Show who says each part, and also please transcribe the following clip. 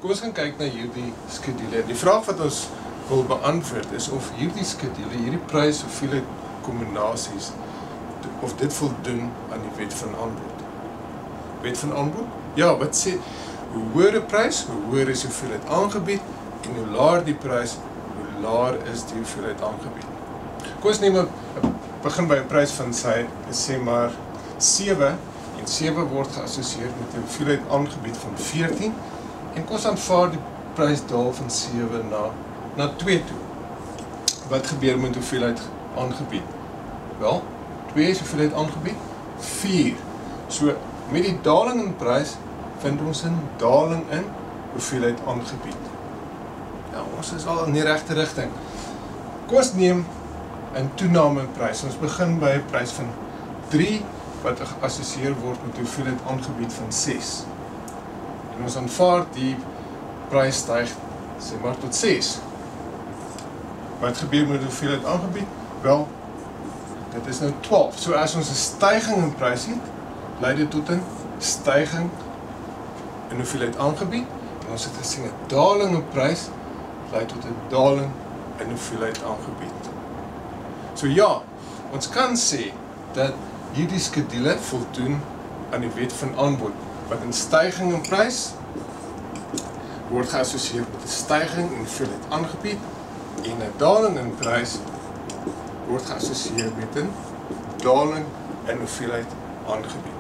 Speaker 1: Kom ons gaan kyk na hierdie skedule. Die vraag wat ons wil beantwoord is of hierdie skedule, hierdie prys hoeveelheid kombinasies, of dit voldoen aan die wet van aanbod. Wet van aanbod? Ja, wat sê, hoe hoër die prys, hoe hoër is die hoeveelheid aangebied, en hoe laer die prys, hoe laer is die hoeveelheid aangebied. Kom ons neem begin by 'n prys van sê maar 7, en 7 word geassosieer met 'n hoeveelheid aangebied van 14, en kom ons aanvaar die prys daal van 7 na 2 toe. Wat gebeur met hoeveelheid aangebied? Wel, 2 is hoeveelheid aangebied, 4. So, met die daling in prys, vind ons 'n daling in hoeveelheid aangebied. Ja, ons is al in die regte rigting. Kom ons neem 'n toename in prys. Ons begin by 'n prys van 3, wat geassosieer word met hoeveelheid aangebied van 6. En ons aanvaar die prys styg, sê maar tot 6. Wat gebeur met hoeveelheid aangebied? Wel, dit is nou 12. So as ons 'n styging in prys het, lei dit tot 'n styging in hoeveelheid aangebied. En ons het gesien 'n daling in prys lei tot 'n daling in hoeveelheid aangebied. So ja, ons kan sê dat hierdie skedule voldoen aan die wet van aanbod, wat 'n styging in prys word geassosieer met 'n styging in hoeveelheid aangebied, en 'n daling in prys word geassosieer met 'n daling in hoeveelheid aangebied.